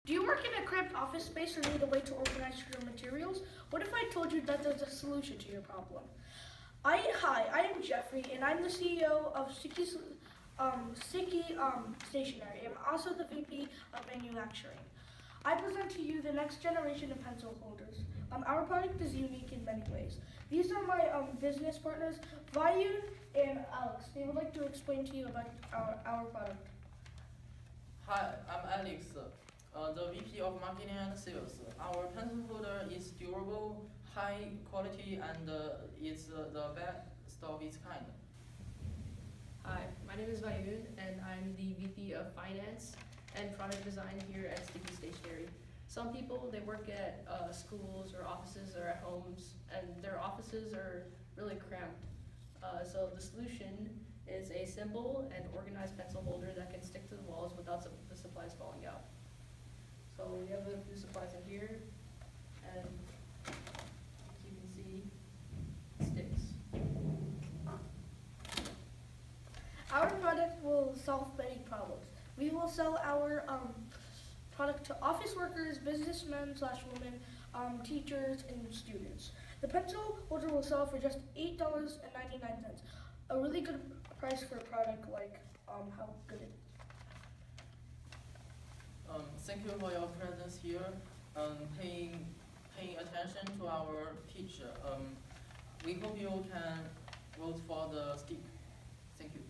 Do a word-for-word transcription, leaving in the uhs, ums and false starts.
Do you work in a cramped office space or need a way to organize your materials? What if I told you that there's a solution to your problem? I hi, I am Jeffrey, and I'm the C E O of Sticky um, Sticky um, Stationery. I'm also the V P of Manufacturing. I present to you the next generation of pencil holders. Um, our product is unique in many ways. These are my um, business partners, Vayun and Alex. They would like to explain to you about our, our product. Hi, I'm Alex, uh, the V P of Marketing and Sales. Our pencil holder is durable, high quality, and uh, is uh, the best of its kind. Hi, my name is Vayun, and I'm the V P of Finance and Product Design here at Sticky Stationery. Some people, they work at uh, schools or offices or at homes, and their offices are really cramped. Uh, so the solution is a simple and organized pencil holder that can stick to the walls without some, the supplies falling out. So we have a few supplies in here, and as you can see, it sticks. Our product will solve many problems. We will sell our um, product to office workers, businessmen slash women, um, teachers, and students. The pencil holder will sell for just eight dollars and ninety-nine cents. A really good price for a product like um, how good it is. Um, thank you for your presence here, um, paying, paying attention to our pitch. Um, we hope you can vote for the stick. Thank you.